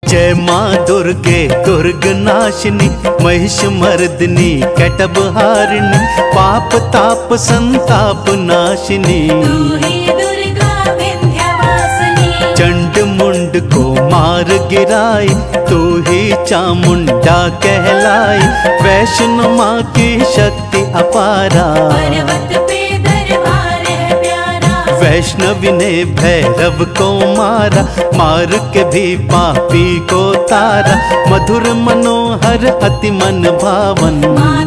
जय माँ दुर्गे दुर्ग नाशिनी, महिष मर्दिनी कैटभ हारिणी, पाप ताप संताप नाशिनी। चंड मुंड को मार गिराई, तू ही चामुंडा कहलाई। वैष्णो माँ की शक्ति अपारा, वैष्णवी ने भैरव को मारा, मार के भी पापी को तारा। मधुर मनोहर अति मन भावन,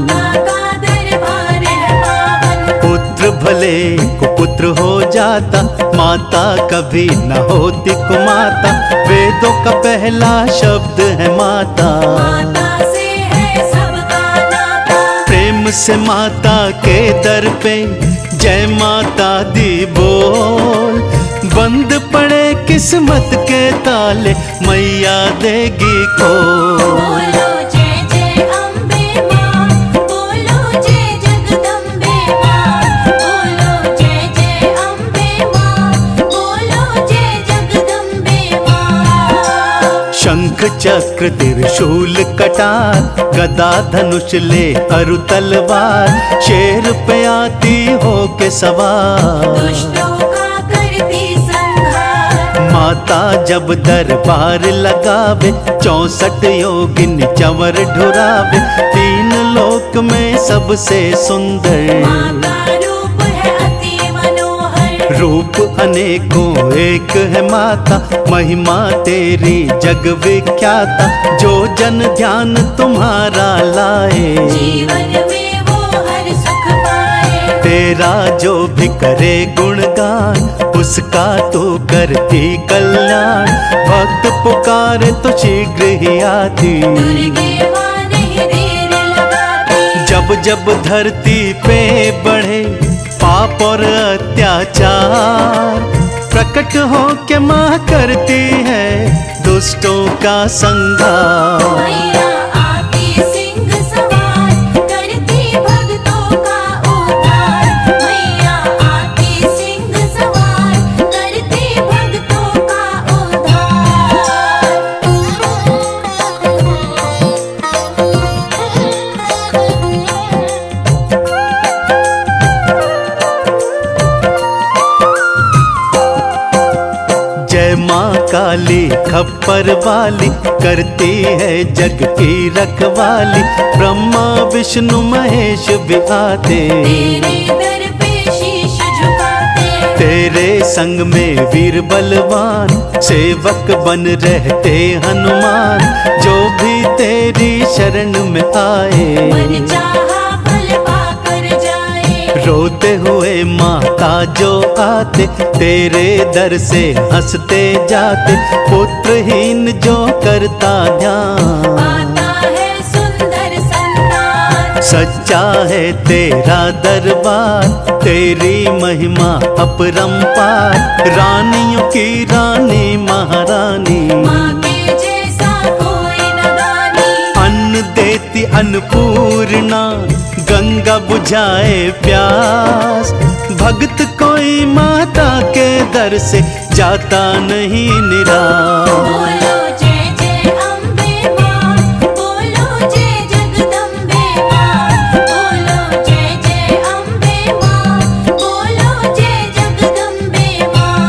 पुत्र भले को पुत्र हो जाता, माता कभी न होती कुमाता। वेदों का पहला शब्द है माता, प्रेम से माता के दर पे जय माता दी बोल। बंद पड़े किस्मत के ताले, मैया देगी खोल। बोलो जय जय अम्बे माँ, बोलो जय जगदम्बे माँ, बोलो जय जय अम्बे माँ, बोलो जय जगदम्बे माँ। शंख चक्र त्रिशूल कटार, गदा धनुष ले अरु तलवार। शेर पे आती हो के सवार, दुष्टों का करती संहार। माता जब दरबार लगावे, 64 योगिन चंवर ढुरावे। 3 लोक में सबसे सुंदर, माँ का रूप है अति मनोहर। रूप अनेकों एक है माता, महिमा तेरी जग विख्याता। जो जन ध्यान तुम्हारा लाए, जीवन में वो हर सुख पाए। तेरा जो भी करे गुणगान, उसका तो करती कल्याण। भक्त पुकारे तो शीघ्र ही आती, दुर्गे माँ नहीं देर लगाती। जब जब धरती पे बढ़े पाप और अत्याचार, प्रकट हो के माँ करती है दुष्टों का संहार। मैया आती सिंह सवार, करती भक्तों का उद्धार। मैया आती सिंह सवार, करती भक्तों का उद्धार। जय माँ काली खप्पर वाली, करती है जग की रखवाली। ब्रह्मा विष्णु महेश भी आते, तेरे दर पे शीश झुकाते। तेरे संग में वीर बलवान, सेवक बन रहते हनुमान। जो भी तेरी शरण में आए, मन चाहा फल पाकर जाए। रोते हुए माता जो आते, तेरे दर से हंसते जाते। पुत्रहीन जो करता ध्यान, पाता है सुंदर संतान। सच्चा है तेरा दरबार, तेरी महिमा अपरंपार। रानियों की रानी महारानी, माँ के जैसा कोई न दानी। अन्न देती अन्नपूर्णा, गंगा बुझाए प्यास। भक्त कोई माता के दर से जाता नहीं निराश। बोलो जय जय अम्बे माँ, बोलो जय जगदम्बे माँ, बोलो जय जय अम्बे माँ, बोलो जय जगदम्बे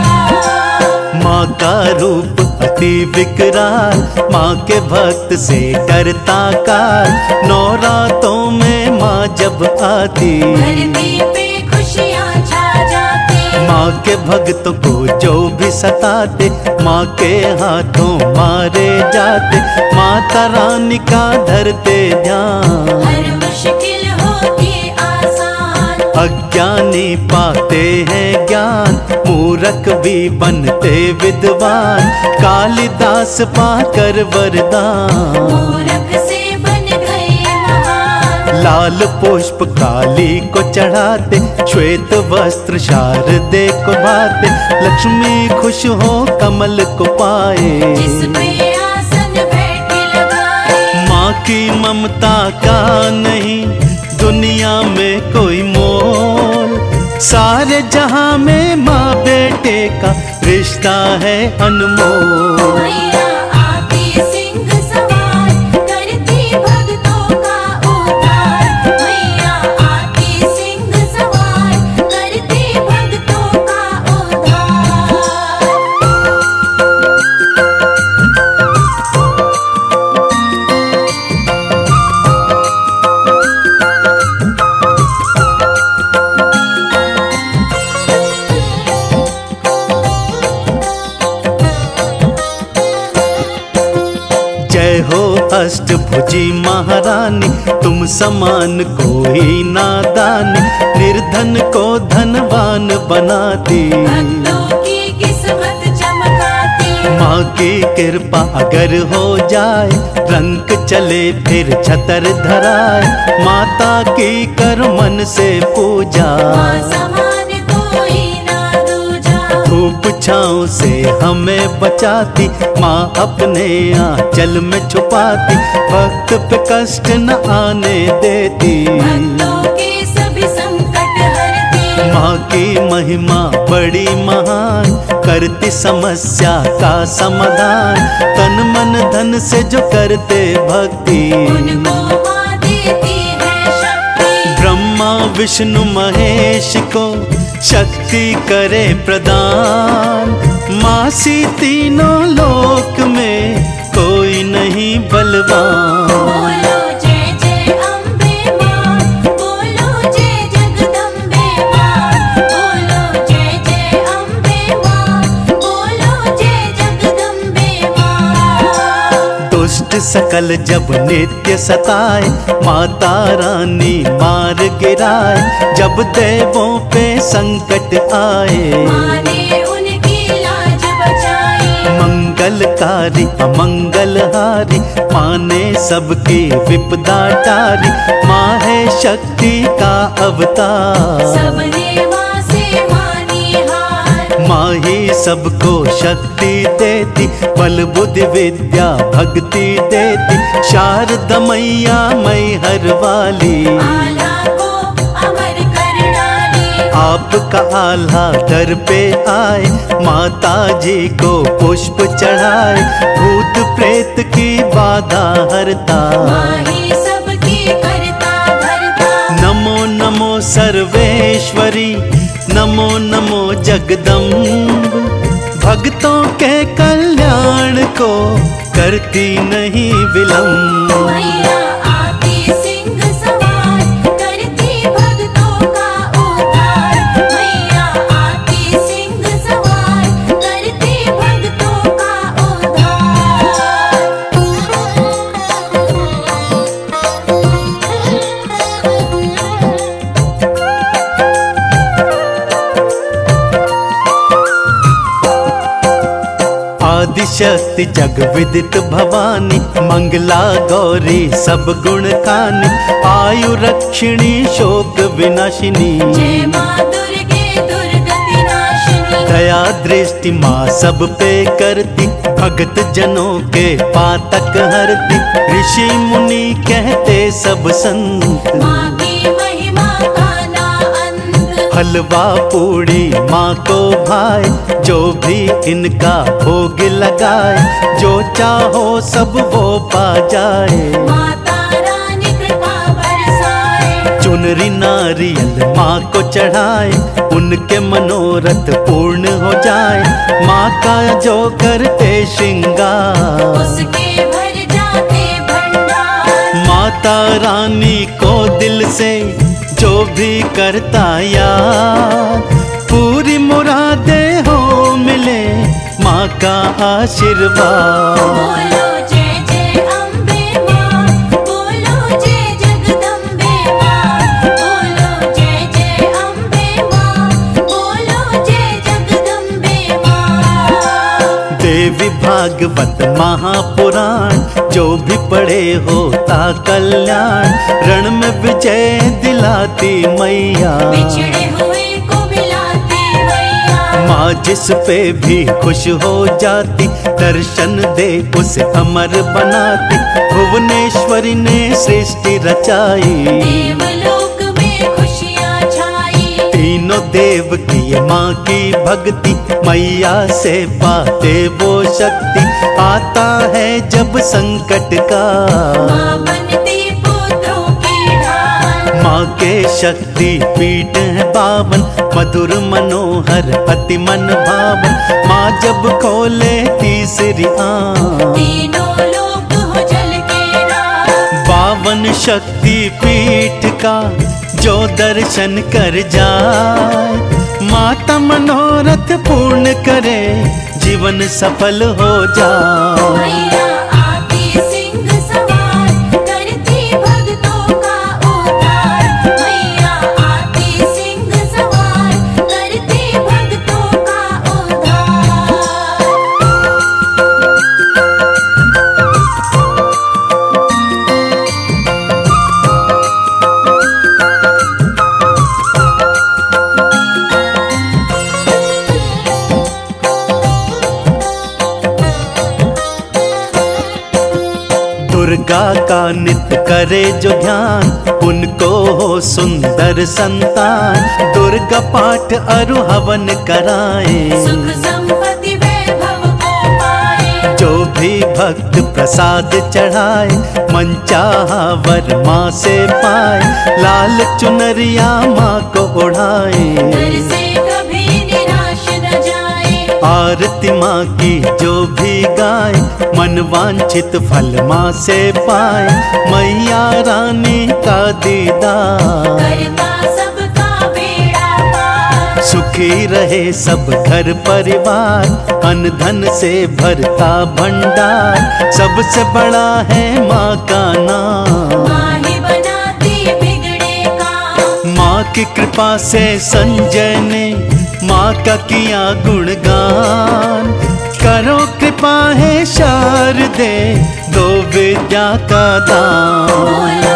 माँ। माँ का रूप अति विकराल, माँ के भक्त से डरता काल। नौरातों में माँ जब आती, धरती पे खुशियाँ छा जाती। माँ के भक्तों को जो भी सताते, माँ के हाथों मारे जाते। माता रानी का धरते ध्यान, हर मुश्किल होती आसान। अज्ञानी पाते हैं ज्ञान, मूर्ख भी बनते विद्वान। कालिदास पाकर वरदान, मूर्ख से बन गए महान। लाल पुष्प काली को चढ़ाते, श्वेत वस्त्र शारदे को भाते। लक्ष्मी खुश हो कमल को पाए, जिस पे आसन बैठे लगाए। माँ की ममता का नहीं दुनिया में कोई मोल। सारे जहां में माँ बेटे का रिश्ता है अनमोल। मैया आती हो अष्टभुजी महारानी, तुम समान कोई नादानी, निर्धन को धनवान बनाती, भक्तों की किस्मत चमकाती। माँ की कृपा अगर हो जाए, रंग चले फिर छतर धराए, माता की कर मन से पूजा, माँ समान कोई ना दूजा। धूप छाँव से हमें बचाती, माँ अपने आंचल में छुपाती, भक्त पे कष्ट न आने देती, भक्तों के सभी संकट हरती। माँ की महिमा बड़ी महान, करती समस्या का समाधान, तन मन धन से जो करते भक्ति, उनको माँ देती है शक्ति। ब्रह्मा विष्णु महेश को शक्ति करे प्रदान, मासी तीनों लोक में कोई नहीं बलवान। बोलो जय जय अम्बे माँ, बोलो जय जगदम्बे माँ, बोलो जय जय अम्बे माँ, बोलो जय जगदम्बे माँ। दुष्ट सकल जब नित्य सताए, माता रानी मार गिराए, जब देवों पे संकट आए, माँ ने उनकी लाज बचाई। मंगलकारी अमंगलहारी, माँ ने सबकी विपदा टारी, माँ है शक्ति का अवतार, सबने माँ से मानी हार। माँ ही सबको शक्ति देती, बल बुद्धि विद्या भक्ति देती, शारदा मैया मैहर वाली, आल्हा को अमर कर डाली। आपका आल्हा दर पे आए, माता जी को पुष्प चढ़ाए, भूत प्रेत की बाधा हरता, माँ ही सबकी करता धरता। नमो नमो सर्वेश्वरी, नमो नमो जगदम्ब, भक्तों के कल्याण को करती नहीं विलम्ब। मैया आती सिंह सवार, करती भक्तों का उद्धार। मैया आती सिंह सवार, करती भक्तों का उद्धार। आदिशक्ति जग विदित भवानी, मंगला गौरी सब गुण खानी, आयु रक्षिणी शोक विनाशिनी, जय माँ दुर्गे दुर्गति नाशिनी। दया दृष्टि माँ सब पे करती, भगत जनों के पातक हरती, ऋषि मुनि कहते सब संत, माँ की महिमा का ना अंत। हलवा पूड़ी माँ को भाए, जो भी इनका भोग लगाए, जो चाहो सब वो पा जाए, माता रानी कृपा बरसाए। चुनरी नारियल माँ को चढ़ाए, उनके मनोरथ पूर्ण हो जाए, माँ का जो करते श्रृंगार, उसके भर जाते भंडार। माता रानी को दिल से जो भी करता याद, पूरी मुरादें हो मिले माँ का आशीर्वाद। बोलो जय जय अम्बे माँ, बोलो जय जगदम्बे माँ, बोलो जय जय अम्बे माँ, बोलो जय जगदम्बे माँ। देवी भागवत महापुराण, जो भी पढ़े होता कल्याण, रण में विजय दिलाती मैया, बिछड़े हुए को मिलाती मैया। माँ जिस पे भी खुश हो जाती, दर्शन दे उसे अमर बनाती, भुवनेश्वरी ने सृष्टि रचाई, देवलोक में खुशियाँ छाई। तीनों देव की माँ की भक्ति, मैया से पाते वो शक्ति, आता है जब संकट का, माँ बनती पुत्रों की ढाल। माँ के शक्ति पीठ है बावन, मधुर मनोहर अति मन भावन, माँ जब खोले तीसरी आँख, तीनों लोक हो जल के राह। बावन शक्ति पीठ का जो दर्शन कर जाए, माता मनोरथ पूर्ण करे, जीवन सफल हो जाए। मैया आती सिंह दुर्गा का नित्य करे जो ध्यान, उनको हो सुंदर संतान। दुर्गा पाठ अरु हवन कराए, सुख संपत्ति वैभव को पाए। जो भी भक्त प्रसाद चढ़ाए, मन चाहा वर माँ से पाए। लाल चुनरिया माँ को ओढ़ाए, दर से कभी निराश न जाए। आरती माँ की जो भी गाए, मन वांछित फल माँ से पाए। मैया रानी का दीदार, करता सबका बेड़ा पार। सुखी रहे सब घर परिवार। अन्न धन से भरता भंडार, सबसे बड़ा है माँ का नाम। माँ ही बनाती बिगड़े काम। माँ की कृपा से संजय ने माँ का किया गुणगान। करो कृपा है शारदे, दो विद्या का दान।